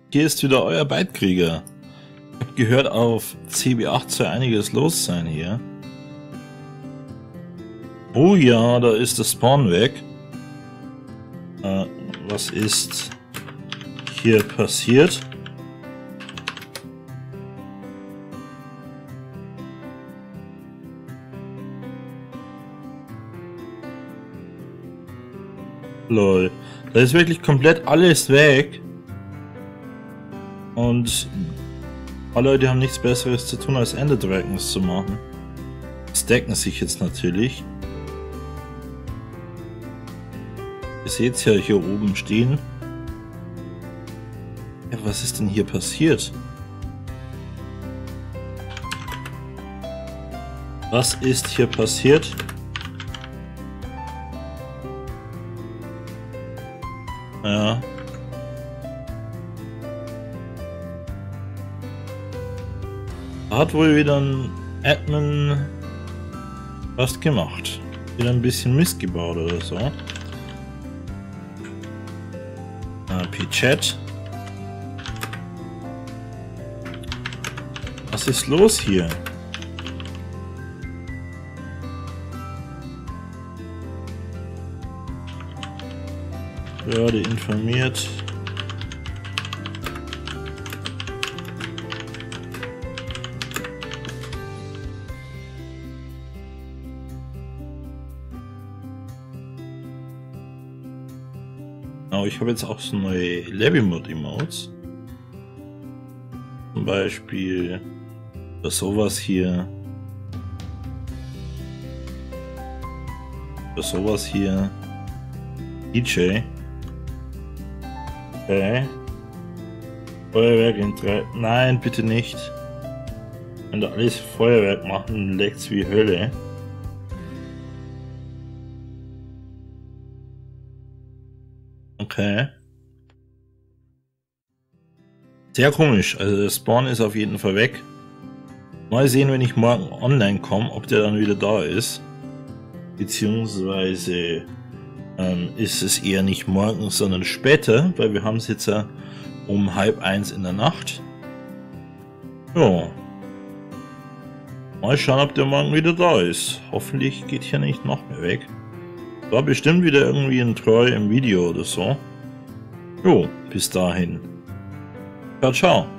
Hier ist wieder euer Bytekrieger. Ich habe gehört, auf CB8 soll einiges los sein hier. Oh ja, da ist der Spawn weg. Was ist hier passiert? Lol. Da ist wirklich komplett alles weg. Und alle Leute haben nichts Besseres zu tun, als Ender Dragons zu machen. Stacken sich jetzt natürlich. Ihr seht es ja hier oben stehen. Ja, was ist denn hier passiert? Was ist hier passiert? Ja. Hat wohl wieder ein Admin was gemacht. Wieder ein bisschen Mist gebaut oder so. P-Chat. Was ist los hier? Behörde informiert. Oh, ich habe jetzt auch so neue Level-Mod-Emotes. Zum Beispiel oder sowas hier. Oder sowas hier. DJ. Okay. Feuerwerk in 3. Nein, bitte nicht. Wenn da alles Feuerwerk machen, leckt's wie Hölle. Okay. Sehr komisch. Also der Spawn ist auf jeden Fall weg. Mal sehen, wenn ich morgen online komme, ob der dann wieder da ist. Beziehungsweise ist es eher nicht morgen, sondern später, weil wir haben es jetzt ja um 12:30 in der Nacht. Ja. Mal schauen, ob der morgen wieder da ist. Hoffentlich geht hier nicht noch mehr weg. War bestimmt wieder irgendwie ein Treu im Video oder so. Jo, bis dahin. Ciao, ciao.